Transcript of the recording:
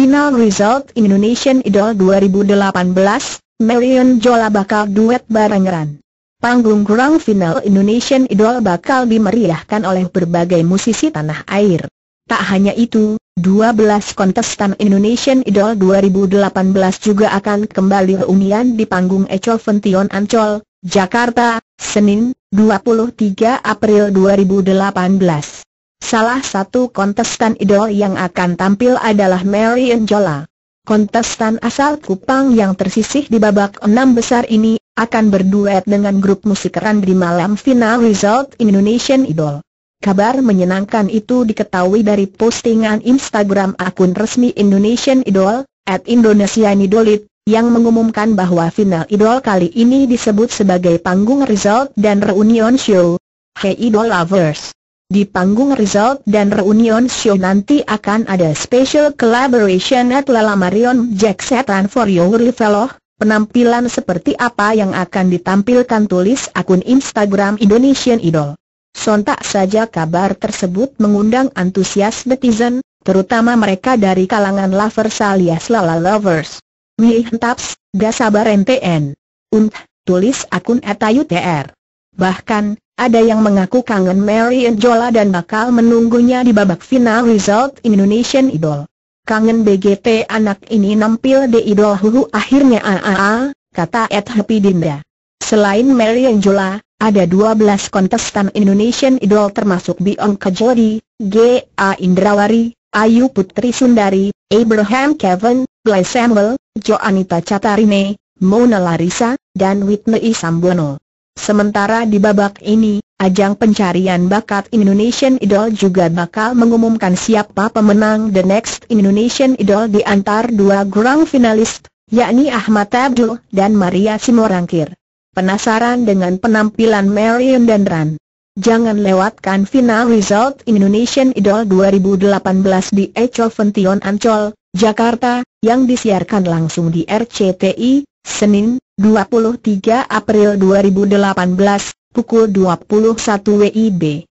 Final Result Indonesian Idol 2018, Marion Jola bakal duet bareng Ran. Panggung Grand Final Indonesian Idol bakal dimeriahkan oleh berbagai musisi tanah air. Tak hanya itu, 12 kontestan Indonesian Idol 2018 juga akan kembali reunian di panggung Echo-Vention Ancol, Jakarta, Senin, 23 April 2018. Salah satu kontestan idol yang akan tampil adalah Marion Jola. Kontestan asal Kupang yang tersisih di babak 6 besar ini akan berduet dengan grup musik Ran di malam Final Result Indonesian Idol. Kabar menyenangkan itu diketahui dari postingan Instagram akun resmi Indonesian Idol, @indonesianidolit, yang mengumumkan bahwa Final Idol kali ini disebut sebagai panggung Result dan Reunion Show. Hey Idol Lovers! Di panggung Result dan Reunion Show nanti akan ada special collaboration at Lala Marion Jack Setan for Your Fellow. Penampilan seperti apa yang akan ditampilkan, tulis akun Instagram Indonesian Idol. Sontak saja kabar tersebut mengundang antusias netizen, terutama mereka dari kalangan lovers alias Lala Lovers. Wih taps, gak sabar NTN. Tulis akun @ayutr. Bahkan, ada yang mengaku kangen Marion Jola dan bakal menunggunya di babak Final Result Indonesian Idol. Kangen BGT anak ini nampil di Idol akhirnya kata @happydinda. Selain Marion Jola, ada 12 kontestan Indonesian Idol termasuk Bianca Jodi, G.A. Indrawari, Ayu Putri Sundari, Abraham Kevin, Glenn Samuel, Joanita Catarine, Mona Larissa, dan Whitney Sambono. Sementara di babak ini, ajang pencarian bakat Indonesian Idol juga bakal mengumumkan siapa pemenang The Next Indonesian Idol di antar dua grand finalis, yakni Ahmad Abdul dan Maria Simorangkir. Penasaran dengan penampilan Marion dan Ran? Jangan lewatkan Final Result Indonesian Idol 2018 di Echo-Vention Ancol, Jakarta, yang disiarkan langsung di RCTI, Senin, 23 April 2018, pukul 21 WIB.